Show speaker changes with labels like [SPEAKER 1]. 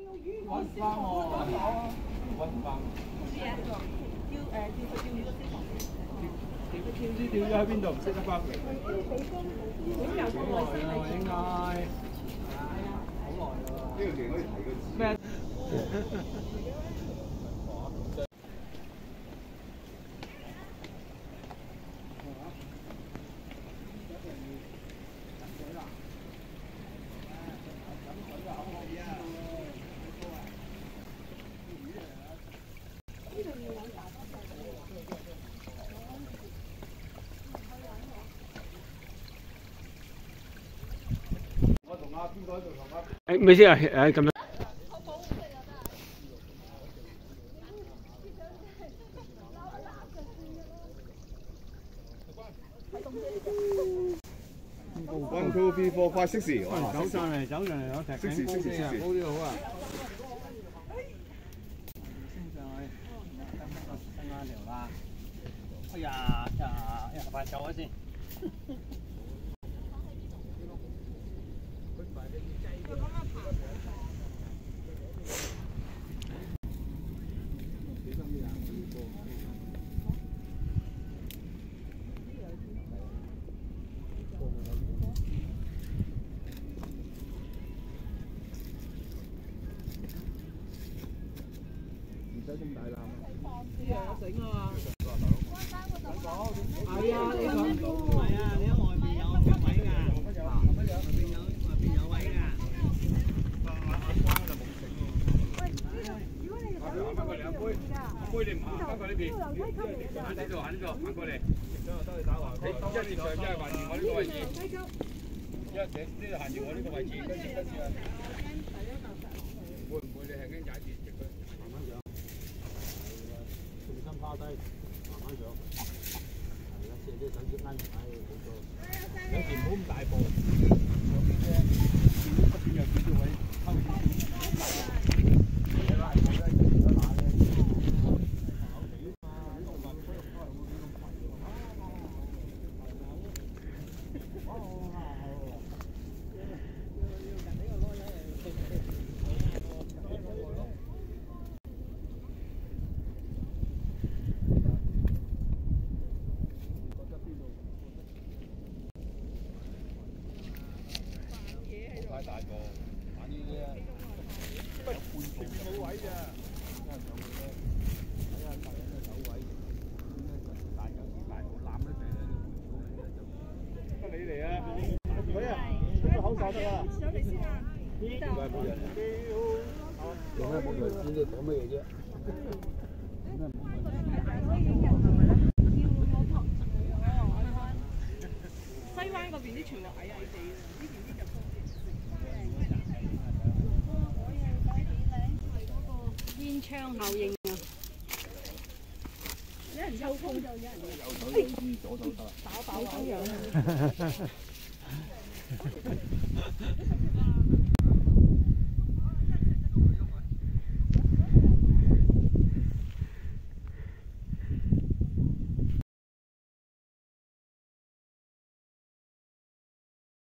[SPEAKER 1] 揾唔翻喎，揾唔翻。唔知掉咗喺邊度，唔識得翻嚟。好耐啦，應該。好耐啦。呢條橋可以提個字。咩？誒，咩先啊？誒，咁樣。
[SPEAKER 2] 1 2 3 4 5 6
[SPEAKER 1] 走上嚟，走上嚟，我踢緊高啲啊，高啲好啊。升上去，伸翻條啦。哎呀，快走開先。唔使咁大攬。呢樣有繩啊嘛。係啊，你講係啊，你喺外邊有位㗎。外邊有位㗎。關就冇繩喎。喂，如果你行翻過嚟，阿妹你唔行翻過呢邊，行呢度，行過嚟。得你打橫。你一列上一係橫住我呢個位置，一呢度行住我呢個位置，跟住啊。會唔會你係驚踩住直佢慢慢上？重心趴低，慢慢上。係啦，即係啲手指啱踩冇錯。有時唔好咁大步。嗰邊有幾多位偷錢？太大個，玩呢啲咧，不半途冇位咋，真係上去咧，睇下大人嘅走位，大有時大步攬得滯咧，得你嚟啊！佢啊，出個口哨得啦。上嚟先啊！點解冇人？做咩冇人知你講乜嘢啫？西灣嗰邊啲全部矮矮地，呢邊啲就高啲。煙槍效應啊！有人抽風就有人有手指左手得，打爆咁樣。